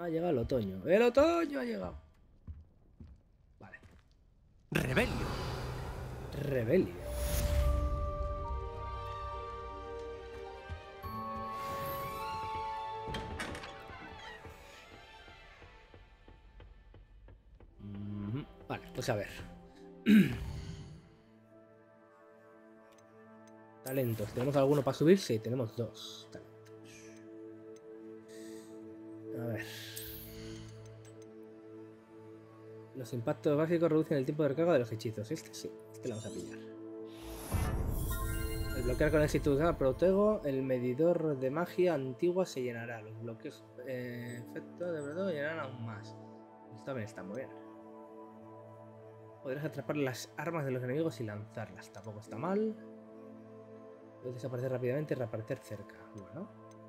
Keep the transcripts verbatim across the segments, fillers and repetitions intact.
Ha llegado el otoño. ¡El otoño ha llegado! Vale. Rebelio. Rebelio. Mm, vale, pues a ver. Talentos. ¿Tenemos alguno para subir? Sí, tenemos dos talentos. A ver. Los impactos básicos reducen el tiempo de recarga de los hechizos. Este sí, este lo vamos a pillar. El bloquear con éxito de protego, el medidor de magia antigua se llenará. Los bloqueos eh, efecto de protego llenarán aún más. Esto también está muy bien. Podrás atrapar las armas de los enemigos y lanzarlas. Tampoco está mal. Puedes desaparecer rápidamente y reaparecer cerca. Bueno.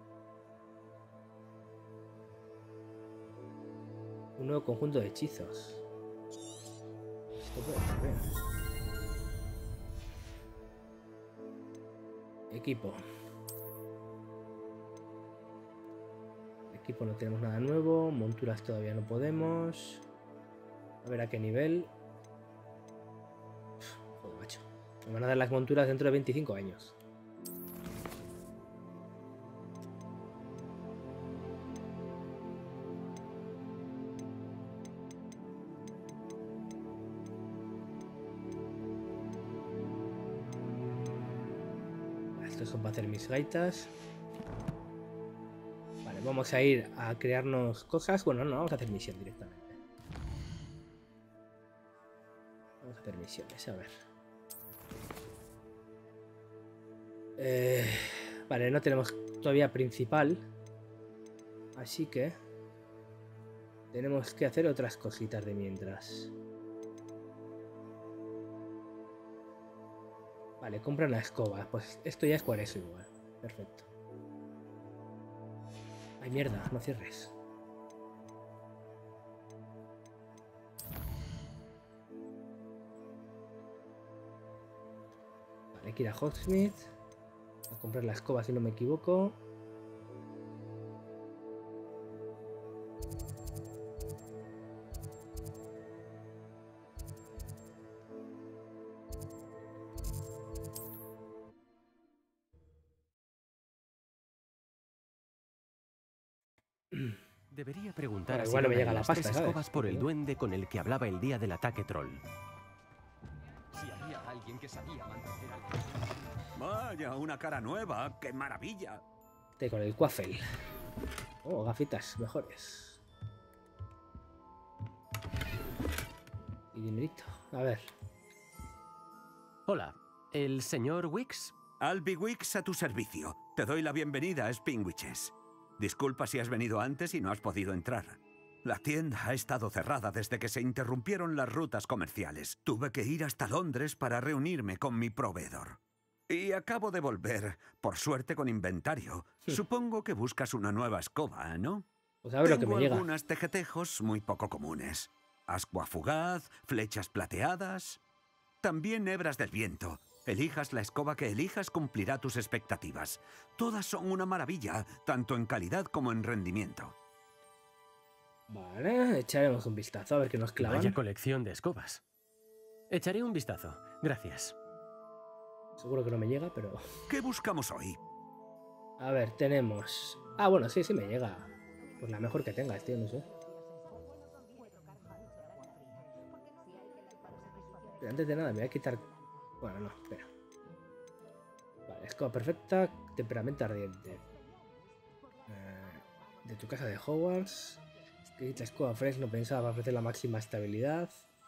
Un nuevo conjunto de hechizos. Esto puede estar bien. Equipo. Equipo no tenemos nada nuevo. Monturas todavía no podemos. A ver a qué nivel. Joder, macho. Me van a dar las monturas dentro de veinticinco años. Estos son para hacer mis gaitas. Vale, vamos a ir a crearnos cosas. Bueno, no, vamos a hacer misión directamente. Vamos a hacer misiones, a ver. Eh, vale, no tenemos todavía principal. Así que tenemos que hacer otras cositas de mientras. Vale, compra una escoba. Pues esto ya es por eso igual. Perfecto. Ay, mierda, no cierres. Vale, hay que ir a Hogsmeade a comprar la escoba si no me equivoco. Debería preguntar Bueno, a igual no me Sirona llega en la las pasta, tres ¿sabes? escobas por el duende con el que hablaba el día del ataque troll. Si había alguien que sabía mantener al... Vaya, una cara nueva. ¡Qué maravilla! Te con el Quaffle. Oh, gafitas mejores. Y dinerito. A ver. Hola, ¿el señor Wicks? Albi Wicks a tu servicio. Te doy la bienvenida a Spinwitches. Disculpa si has venido antes y no has podido entrar. La tienda ha estado cerrada desde que se interrumpieron las rutas comerciales. Tuve que ir hasta Londres para reunirme con mi proveedor. Y acabo de volver, por suerte con inventario. Supongo que buscas una nueva escoba, ¿no? Pues a ver lo que Tengo me llega. algunas tejetejos muy poco comunes. Ascua fugaz, flechas plateadas... También hebras del viento. Elijas la escoba que elijas, cumplirá tus expectativas. Todas son una maravilla, tanto en calidad como en rendimiento. Vale, echaremos un vistazo a ver qué nos clavan. Vaya colección de escobas. Echaré un vistazo. Gracias. Seguro que no me llega, pero... ¿Qué buscamos hoy? A ver, tenemos... Ah, bueno, sí, sí me llega. Pues la mejor que tengas, tío, no sé. Pero antes de nada me voy a quitar... Bueno, no, espera. Vale, escoba perfecta, temperamento ardiente. Eh, de tu casa de Hogwarts. Escrita escoba Fresno pensada para ofrecer la máxima estabilidad.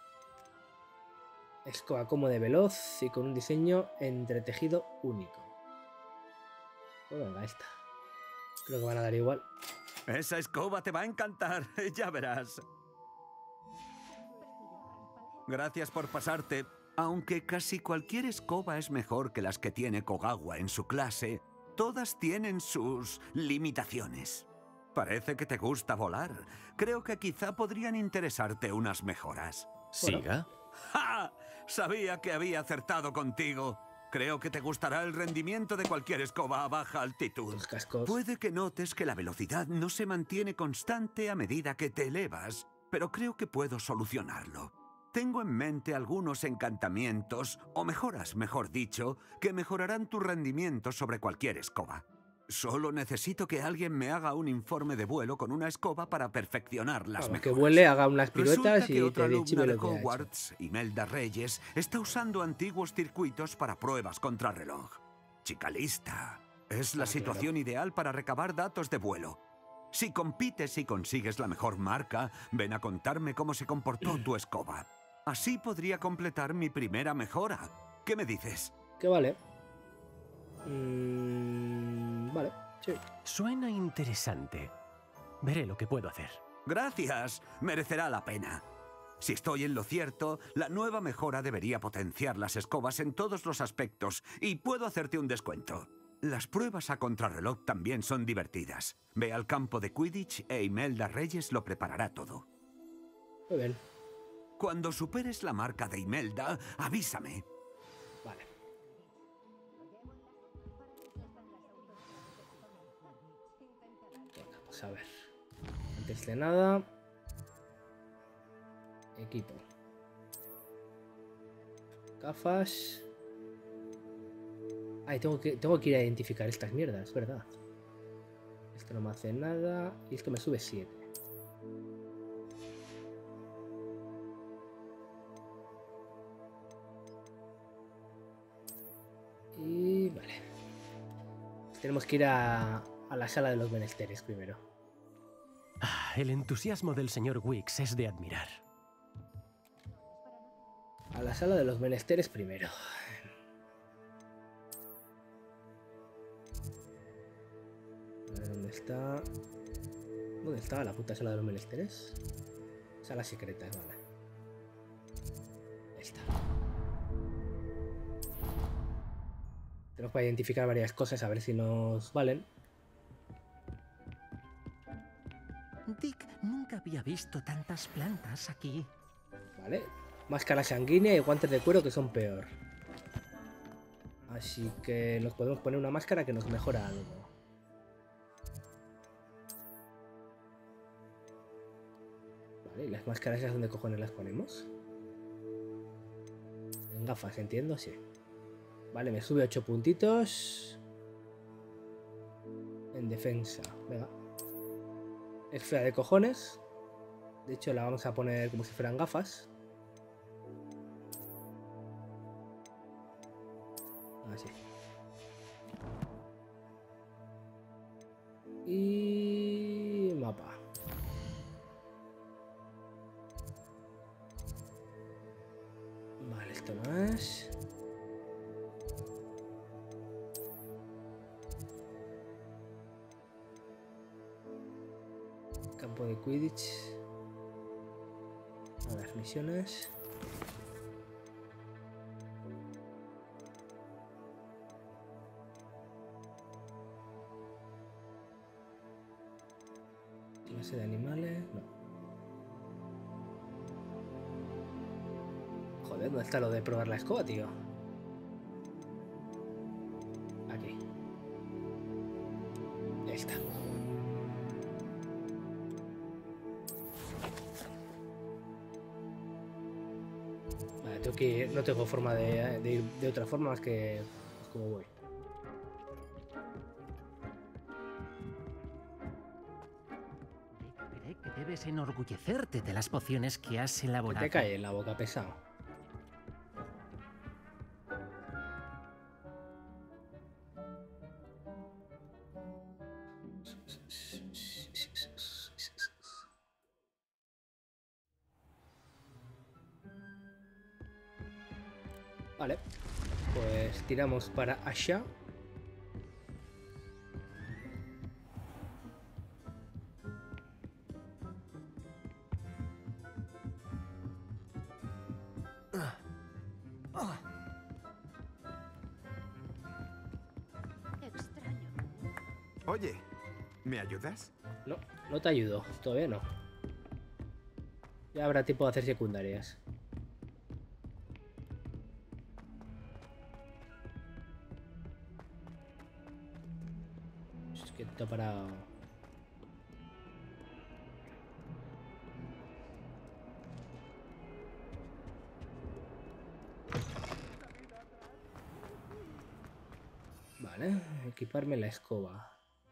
Escoba cómoda y veloz y con un diseño entretejido único. Pues venga, esta. Creo que van a dar igual. Esa escoba te va a encantar, ya verás. Gracias por pasarte. Aunque casi cualquier escoba es mejor que las que tiene Kogawa en su clase, todas tienen sus limitaciones. Parece que te gusta volar. Creo que quizá podrían interesarte unas mejoras. ¿Siga? ¡Ja! Sabía que había acertado contigo. Creo que te gustará el rendimiento de cualquier escoba a baja altitud. Los cascos. Puede que notes que la velocidad no se mantiene constante a medida que te elevas, pero creo que puedo solucionarlo. Tengo en mente algunos encantamientos, o mejoras, mejor dicho, que mejorarán tu rendimiento sobre cualquier escoba. Solo necesito que alguien me haga un informe de vuelo con una escoba para perfeccionar las Vamos, mejoras. que vuele, haga unas piruetas Resulta que y otra te chive alumna de lo que ha hecho. Hogwarts, Imelda Reyes, está usando antiguos circuitos para pruebas contrarreloj. Chica lista. Es la Ah, situación ideal para recabar datos de vuelo. Si compites y consigues la mejor marca, ven a contarme cómo se comportó tu escoba. Así podría completar mi primera mejora. ¿Qué me dices? Que vale. Mm, vale, sí. Suena interesante. Veré lo que puedo hacer. Gracias, merecerá la pena. Si estoy en lo cierto, la nueva mejora debería potenciar las escobas en todos los aspectos y puedo hacerte un descuento. Las pruebas a contrarreloj también son divertidas. Ve al campo de Quidditch e Imelda Reyes lo preparará todo. Muy bien. Cuando superes la marca de Imelda, avísame. Vale. Vamos a ver. Antes de nada, equipo. Gafas. Ay, tengo que, tengo que ir a identificar estas mierdas, ¿verdad? Esto no me hace nada. Y esto me sube siete. Y vale. Tenemos que ir a, a la sala de los menesteres primero. Ah, el entusiasmo del señor Wicks es de admirar. A la sala de los menesteres primero. A ver dónde está. ¿Dónde estaba la puta sala de los menesteres? Salas secretas, vale. Ahí está. Tenemos para identificar varias cosas, a ver si nos valen. Dick nunca había visto tantas plantas aquí. Vale. Máscara sanguínea y guantes de cuero que son peor. Así que nos podemos poner una máscara que nos mejora algo. Vale, ¿y las máscaras esas dónde cojones las ponemos? En gafas, entiendo, sí. Vale, me sube ocho puntitos. En defensa, venga. Es fea de cojones. De hecho, la vamos a poner como si fueran gafas. Así. Y mapa. Vale, esto más. Campo de Quidditch. A las misiones. Clase de animales. No. Joder, ¿dónde está lo de probar la escoba, tío? Aquí. Ahí está. Vale, tengo que ir, no tengo forma de, de ir de otra forma más que pues, como voy. Dick, cree que debes enorgullecerte de las pociones que has Que elaborado. te cae en la boca, pesado. Vale, pues tiramos para allá. Extraño. Oye, ¿me ayudas? No, no te ayudo, todavía no. Ya habrá tiempo de hacer secundarias. está parado. Vale, equiparme la escoba.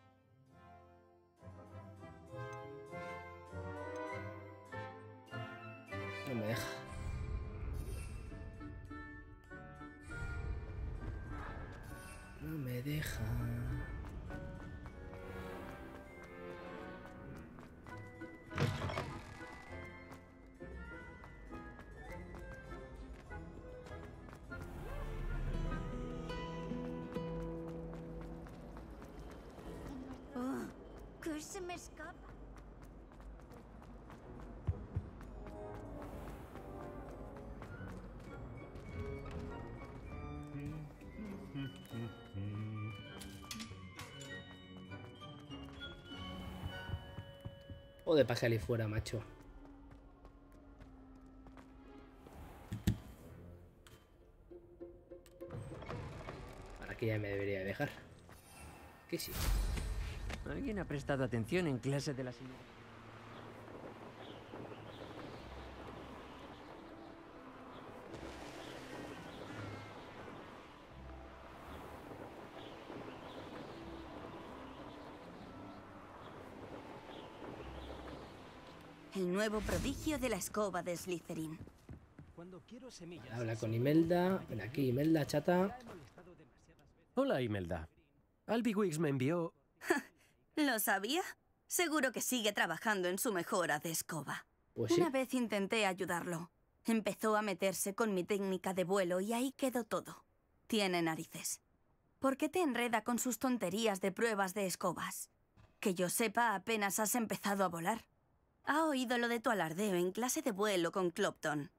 No me deja. No me deja. Oh, ¿qué se me escapa? O de paje ali fuera, macho. Ahora que ya me debería dejar. Que sí. ¿Alguien ha prestado atención en clase de la señora? El nuevo prodigio de la escoba de Slytherin. Cuando quiero semillas, Habla con Imelda. Ven aquí, Imelda, chata. Hola, Imelda. Albiwix me envió... ¿Lo sabía? Seguro que sigue trabajando en su mejora de escoba. Pues sí. Una vez intenté ayudarlo. Empezó a meterse con mi técnica de vuelo y ahí quedó todo. Tiene narices. ¿Por qué te enreda con sus tonterías de pruebas de escobas? Que yo sepa, apenas has empezado a volar. Ha oído lo de tu alardeo en clase de vuelo con Clopton.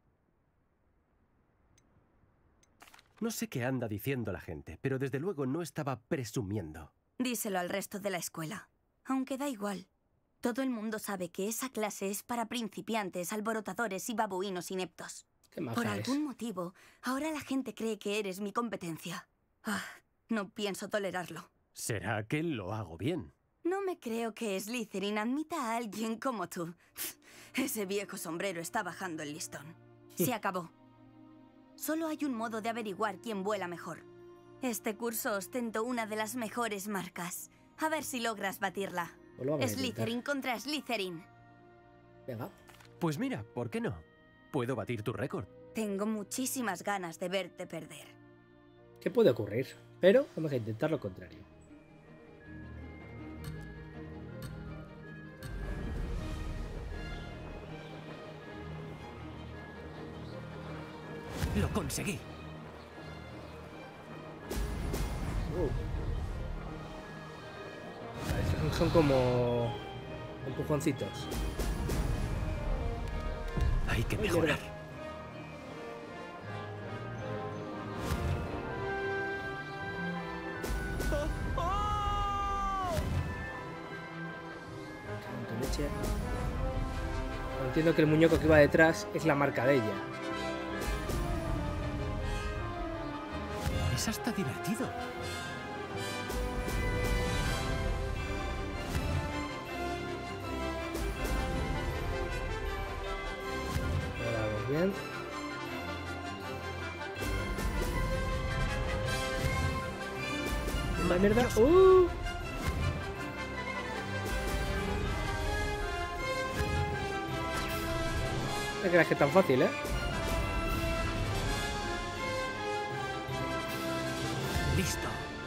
No sé qué anda diciendo la gente, pero desde luego no estaba presumiendo. Díselo al resto de la escuela. Aunque da igual. Todo el mundo sabe que esa clase es para principiantes, alborotadores y babuinos ineptos. Qué maja Por es. algún motivo, ahora la gente cree que eres mi competencia. Ah, no pienso tolerarlo. ¿Será que lo hago bien? No me creo que Slytherin admita a alguien como tú. Ese viejo sombrero está bajando el listón. Se acabó. Solo hay un modo de averiguar quién vuela mejor. Este curso ostento una de las mejores marcas. A ver si logras batirla. Pues lo vamos a intentar. Slytherin contra Slytherin. Venga. Pues mira, ¿por qué no? Puedo batir tu récord. Tengo muchísimas ganas de verte perder. ¿Qué puede ocurrir? Pero vamos a intentar lo contrario. ¡Lo conseguí! Uh. Vale, estos son como empujoncitos. Hay que Uy, mejorar. mierda. Santo leche. Entiendo que el muñeco que va detrás es la marca de ella. Es hasta divertido. Ahora vamos bien. La mierda. ¡Uh! No creas que es tan fácil, ¿eh? Listo.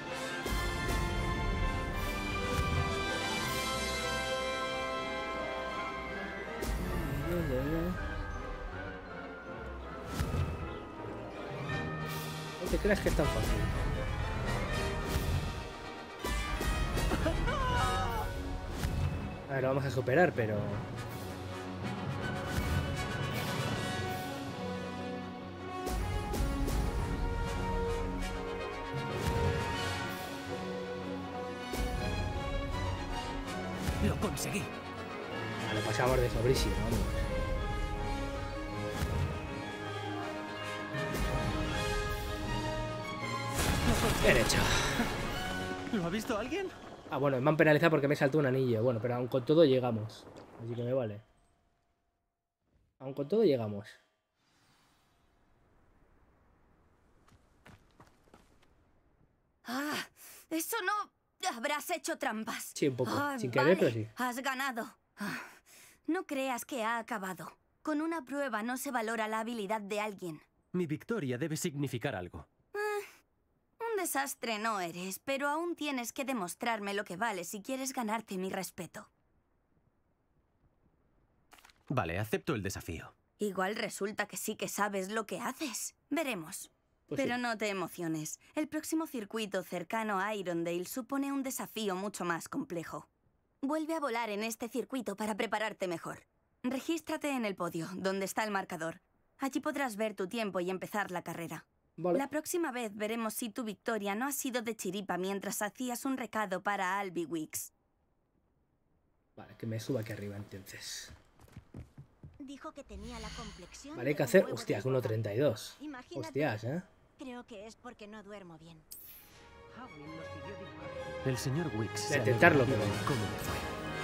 No te creas que es tan fácil. A ver, lo vamos a superar, pero... Lo conseguí. Lo pasamos de sobrísimo, vamos. Bien hecho. ¿Lo ha visto alguien? Ah, bueno, me han penalizado porque me saltó un anillo. Bueno, pero aun con todo llegamos. Así que me vale. Aun con todo llegamos. Ah, eso no... Habrás hecho trampas. Sí, un poco. Ah, Sin querer, vale, pero sí. Has ganado. Ah, no creas que ha acabado. Con una prueba no se valora la habilidad de alguien. Mi victoria debe significar algo. Un desastre no eres, pero aún tienes que demostrarme lo que vale si quieres ganarte mi respeto. Vale, acepto el desafío. Igual resulta que sí que sabes lo que haces. Veremos. Pues Pero sí. no te emociones. El próximo circuito cercano a Irondale supone un desafío mucho más complejo. Vuelve a volar en este circuito para prepararte mejor. Regístrate en el podio, donde está el marcador. Allí podrás ver tu tiempo y empezar la carrera. Vale. La próxima vez veremos si tu victoria no ha sido de chiripa mientras hacías un recado para Albie Weeks. Vale, que me suba aquí arriba entonces. Dijo que tenía la complexión. Vale, hay de que un hacer... huevo Hostias, de uno hipopótamo. treinta y dos. Imagínate. Hostias, ¿eh? Creo que es porque no duermo bien. El señor Wicks se De intentarlo, alegra pero- de cómo me fue.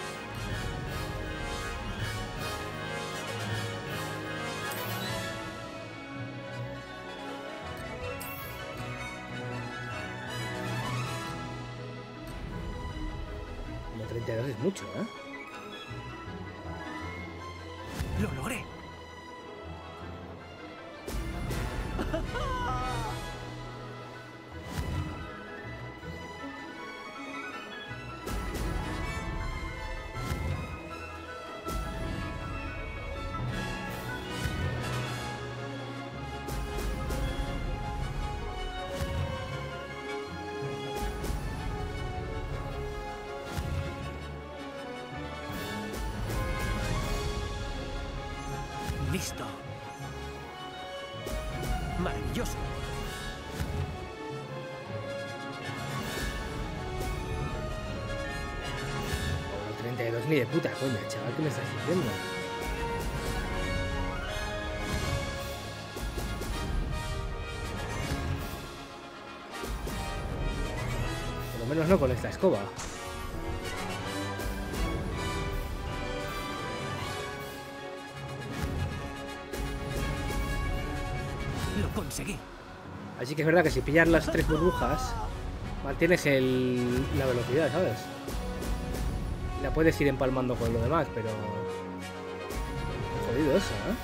uno treinta y dos es mucho, ¿eh? ¡Lo logré! ¡Listo! ¡Maravilloso! uno treinta y dos ni de puta coña, chaval, ¿qué me estás diciendo? Por lo menos no con esta escoba. ¡Lo conseguí! Así que es verdad que si pillas las tres burbujas, mantienes el, la velocidad, ¿sabes? Y la puedes ir empalmando con lo demás, pero... Jodido eso, ¿eh?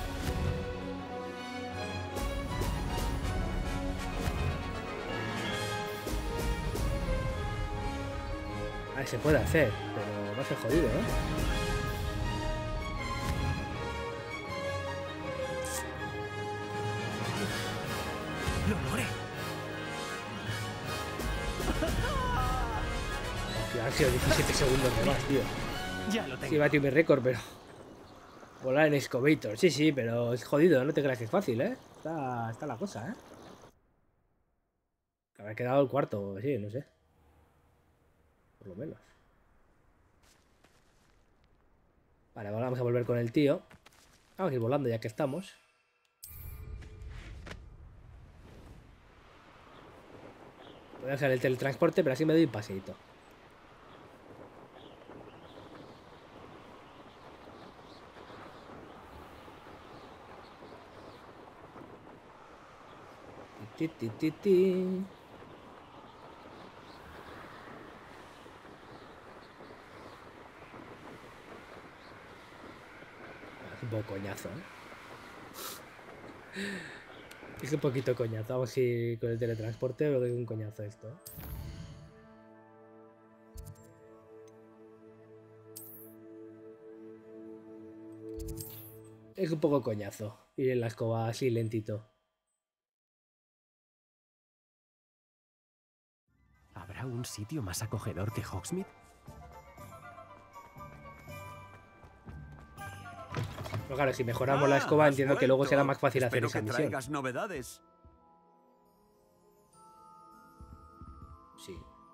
A ver, se puede hacer, pero va a ser jodido, ¿eh? ¡Lo logré! Que han sido diecisiete segundos de más, tío. ¡Ya lo Sí, tengo! batió mi récord, pero... Volar en Excavator, sí, sí, pero es jodido, no te creas que es fácil, ¿eh? Está, está la cosa, ¿eh? Habrá quedado el cuarto, sí, no sé. Por lo menos. Vale, ahora vamos a volver con el tío. Vamos a ir volando ya que estamos. Voy a usar el teletransporte, pero así me doy un paseíto. Ti, ti, ti, ti. Es un poco coñazo, ¿eh? Es un poquito coñazo. Vamos a ir con el teletransporte, pero es un coñazo esto, ¿eh? Es un poco coñazo ir en la escoba así lentito. ¿Habrá un sitio más acogedor que Hogsmeade? Pero claro, si mejoramos la Ah, escoba, has entiendo que luego será vuelto. más fácil hacer Espero esa que misión. traigas novedades. Sí.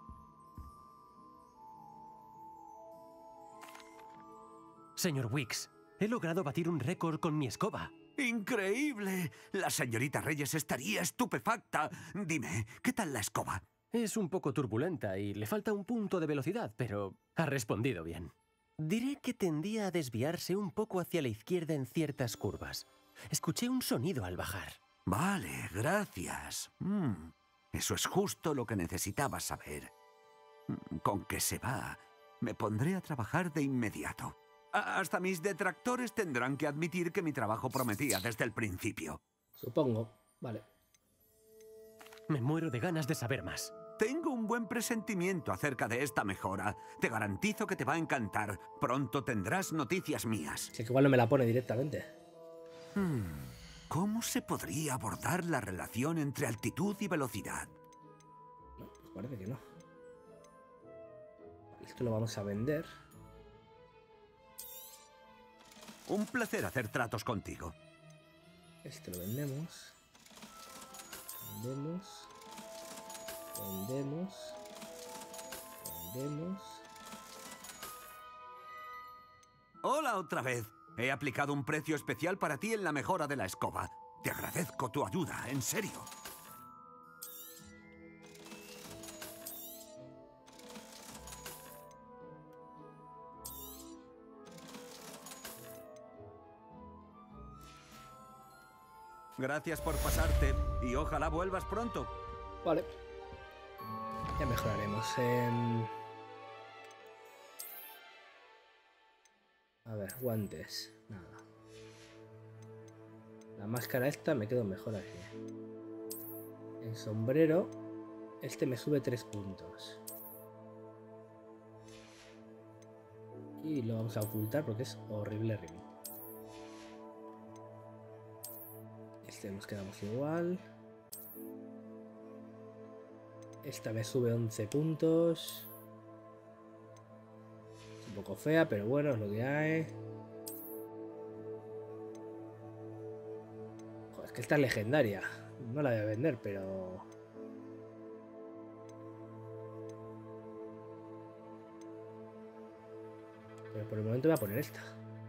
Señor Wicks, he logrado batir un récord con mi escoba. ¡Increíble! La señorita Reyes estaría estupefacta. Dime, ¿qué tal la escoba? Es un poco turbulenta y le falta un punto de velocidad, pero ha respondido bien. Diré que tendía a desviarse un poco hacia la izquierda en ciertas curvas. Escuché un sonido al bajar. Vale, gracias. Mm, eso es justo lo que necesitaba saber. Mm, Con que se va, me pondré a trabajar de inmediato. A- Hasta mis detractores tendrán que admitir que mi trabajo prometía desde el principio. Supongo. Vale. Me muero de ganas de saber más. Tengo un buen presentimiento acerca de esta mejora. Te garantizo que te va a encantar. Pronto tendrás noticias mías. Sí, que igual no me la pone directamente. Hmm, ¿Cómo se podría abordar la relación entre altitud y velocidad? No, pues parece que no. Esto lo vamos a vender. Un placer hacer tratos contigo. Este lo vendemos. Vendemos. Vendemos. Vendemos. Hola otra vez. He aplicado un precio especial para ti en la mejora de la escoba. Te agradezco tu ayuda, en serio. Gracias por pasarte y ojalá vuelvas pronto. Vale. Ya mejoraremos. Em, A ver, guantes. Nada. La máscara esta me quedo mejor aquí. El sombrero. Este me sube tres puntos. Y lo vamos a ocultar porque es horrible ritmo. Este nos quedamos igual. Esta me sube once puntos. Es un poco fea, pero bueno, es lo que hay. Joder, es que esta es legendaria. No la voy a vender, pero... Pero por el momento voy a poner esta.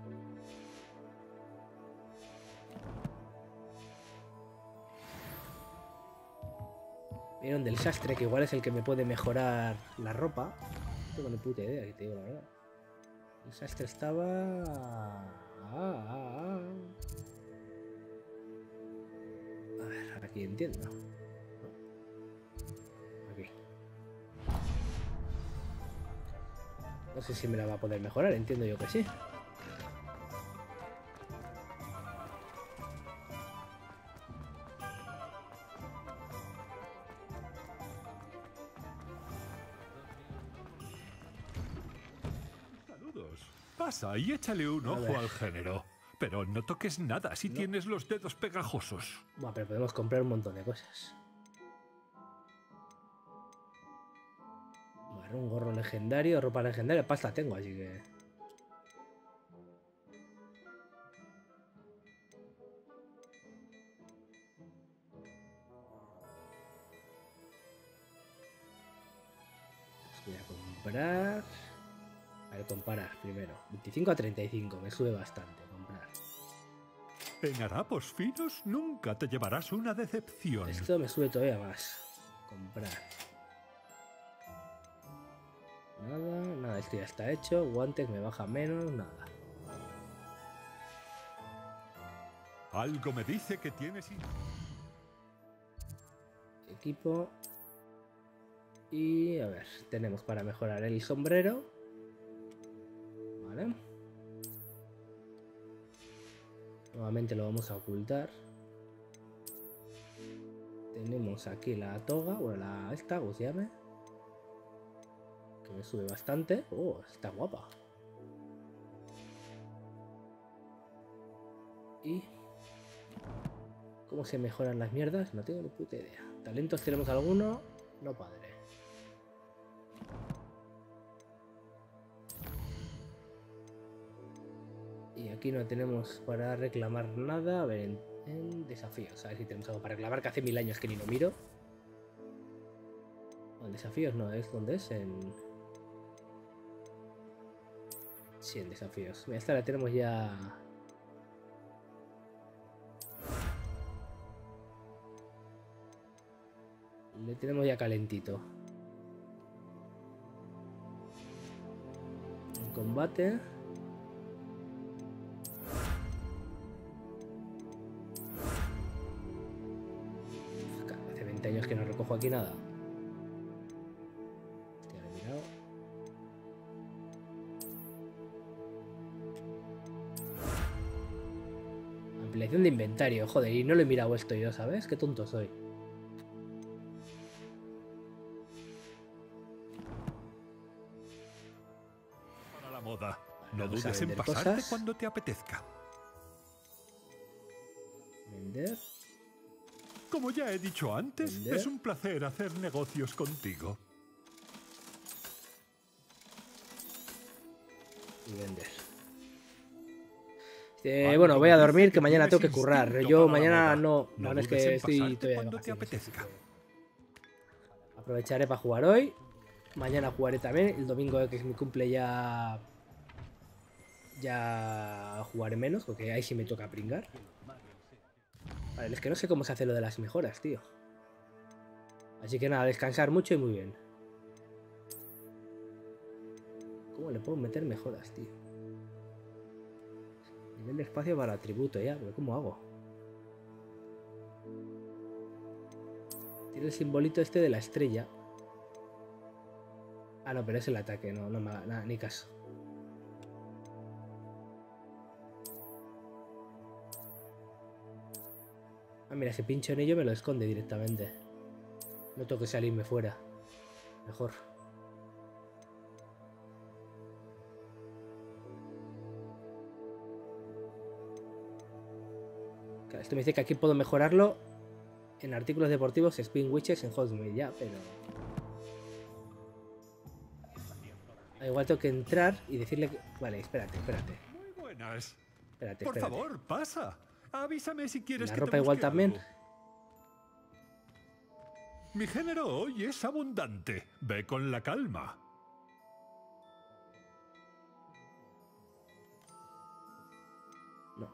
Vieron del sastre, que igual es el que me puede mejorar la ropa. No tengo ni puta idea, que te digo la verdad. El sastre estaba... Ah, ah, ah. A ver, aquí entiendo. Aquí. No sé si me la va a poder mejorar, entiendo yo que sí. Pasa y échale un A ojo ver. al género. Pero no toques nada si No. tienes los dedos pegajosos. Bueno, pero podemos comprar un montón de cosas. Bueno, un gorro legendario, ropa legendaria, pasta tengo, así que... Pues voy a comprar... A ver, comparar primero. veinticinco a treinta y cinco, me sube bastante comprar. En harapos finos nunca te llevarás una decepción. Esto me sube todavía más. Comprar. Nada, nada, esto ya está hecho. Guantes me baja menos, nada. Algo me dice que tienes... in- Equipo. Y a ver, tenemos para mejorar el sombrero. Vale. Nuevamente lo vamos a ocultar. Tenemos aquí la toga, bueno, la esta, ¿cómo se llame? Que me sube bastante. Oh, está guapa. Y... ¿Cómo se mejoran las mierdas? No tengo ni puta idea. ¿Talentos tenemos alguno? No, padre. Y aquí no tenemos para reclamar nada. A ver, en, en desafíos. A ver si tenemos algo para reclamar, que hace mil años que ni lo miro. No, en desafíos no, es donde es en... Sí, en desafíos. Mira, esta la tenemos ya... Le tenemos ya calentito. En combate. Hace veinte años que no recojo aquí nada. Hostia, lo he mirado. Ampliación de inventario, joder, y no lo he mirado esto yo, ¿sabes? Qué tonto soy. Para la moda. No Vamos a dudes en vender pasarte cosas. cuando te apetezca. Vender. Como ya he dicho antes, Vender. es un placer hacer negocios contigo. Y vender. Eh, bueno, voy a dormir, que mañana tengo que currar. Yo mañana no, la verdad es que estoy todavía de vacaciones, así que aprovecharé para jugar hoy. Mañana jugaré también. El domingo, que es mi cumple, ya ya jugaré menos, porque ahí sí me toca pringar. Vale, es que no sé cómo se hace lo de las mejoras, tío. Así que nada, descansar mucho y muy bien. ¿Cómo le puedo meter mejoras, tío? Nivel de espacio para atributo ya, pero ¿cómo hago? Tiene el simbolito este de la estrella. Ah, no, pero es el ataque, no, no me haga nada, ni caso. Ah, mira, si pincho en ello me lo esconde directamente. No tengo que salirme fuera. Mejor. Claro, esto me dice que aquí puedo mejorarlo en artículos deportivos, Spin Witches en Hogsmeade, ya, pero... Ah, igual tengo que entrar y decirle que... Vale, espérate, espérate. Muy buenas. Espérate, Por espérate. favor, pasa. Avísame si quieres La que ropa te igual busque también. algo. Mi género hoy es abundante. Ve con la calma. No.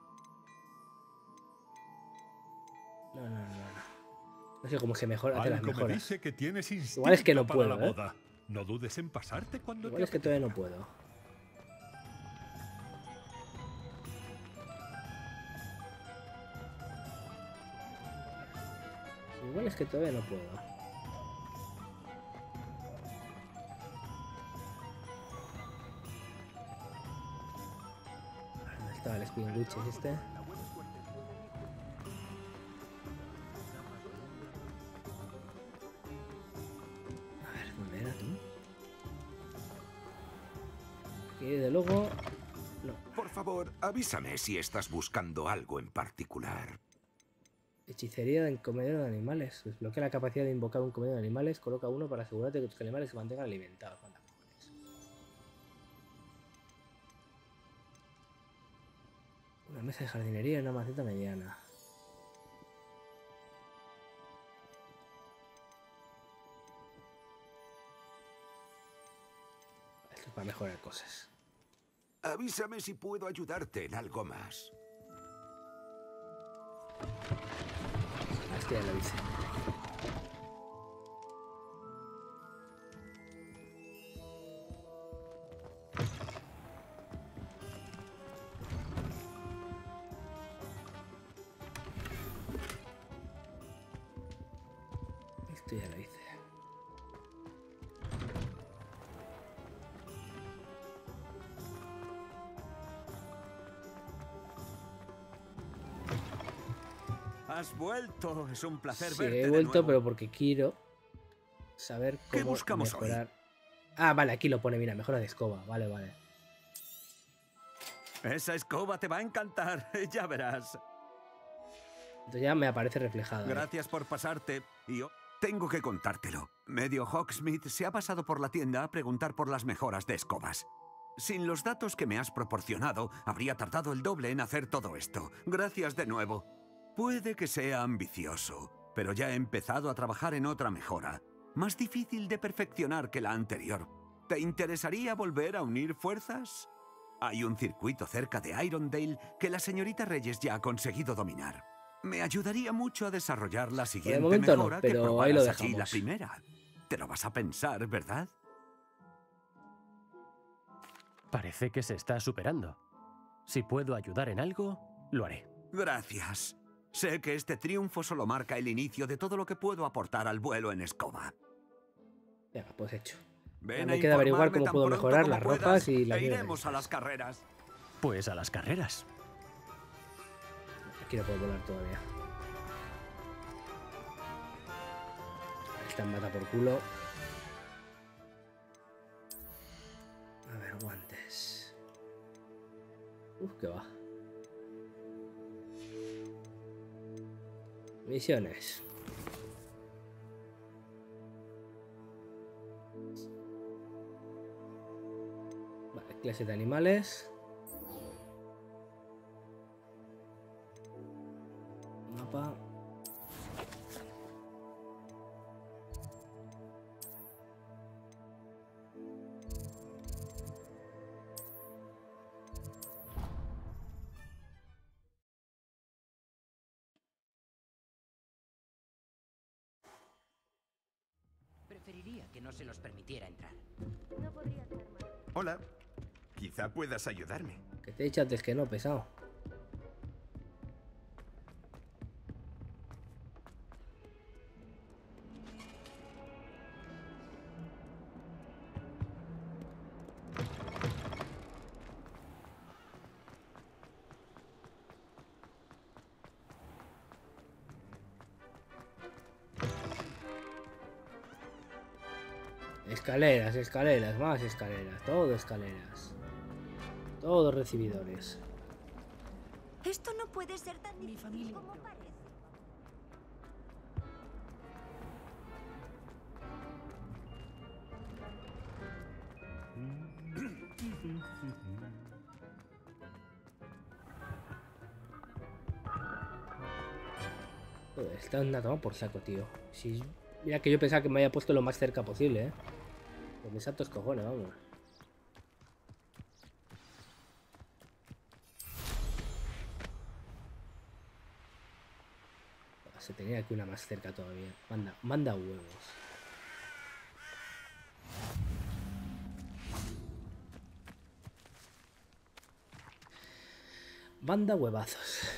No, no, no, no. No sé cómo se mejora, hace las Algo me mejoras. dice que tienes instinto Igual es que no para puedo, la ¿eh? moda. No dudes en pasarte cuando Igual te es que todavía no puedo. Igual es que todavía no puedo. ¿Dónde estaba el Spin Witches este? A ver, ¿dónde era tú? Aquí de luego... No. Por favor, avísame si estás buscando algo en particular. Hechicería de comedero de animales. Desbloquea la capacidad de invocar un comedero de animales. Coloca uno para asegurarte que tus animales se mantengan alimentados. Anda, cojones. Una mesa de jardinería y una maceta mediana. Esto es para mejorar cosas. Avísame si puedo ayudarte en algo más. Esto ya lo hice. Esto ya lo hice. Has vuelto. Es un placer Sí, verte he de vuelto, nuevo. pero porque quiero saber ¿Qué cómo buscamos hoy? mejorar. Ah, vale, aquí lo pone, mira, mejora de escoba. Vale, vale. Esa escoba te va a encantar. Ya verás. Entonces ya me aparece reflejado. ahí. Gracias por pasarte. Y yo... Tengo que contártelo. Medio Hogsmeade se ha pasado por la tienda a preguntar por las mejoras de escobas. Sin los datos que me has proporcionado, habría tardado el doble en hacer todo esto. Gracias de nuevo. Puede que sea ambicioso, pero ya he empezado a trabajar en otra mejora, más difícil de perfeccionar que la anterior. ¿Te interesaría volver a unir fuerzas? Hay un circuito cerca de Irondale que la señorita Reyes ya ha conseguido dominar. Me ayudaría mucho a desarrollar la siguiente momento no, mejora pero que ahí lo probaras aquí la dejamos. primera. Te lo vas a pensar, ¿verdad? Parece que se está superando. Si puedo ayudar en algo, lo haré. Gracias. Sé que este triunfo solo marca el inicio de todo lo que puedo aportar al vuelo en escoba. Venga, pues hecho. Ven Ahora a me queda averiguar informarme cómo tan puedo pronto mejorar como las puedas ropas y las e nieves iremos a estas. las carreras. Pues a las carreras. Aquí no puedo volar todavía. Esta mata por culo. A ver, guantes. Uf, qué va. Misiones. Vale, clase de animales. Mapa. Preferiría que no se nos permitiera entrar. No podría estar mal. Hola. Quizá puedas ayudarme. Que te he dicho antes que no, pesado. Escaleras, escaleras, más escaleras, todo escaleras. Todos recibidores. Esto no puede ser tan difícil como parece. Joder, está una toma por saco, tío. Si, mira que yo pensaba que me había puesto lo más cerca posible, eh. Pues mis santos cojones, vamos. Se tenía que una más cerca todavía. Manda, manda huevos. Manda huevazos.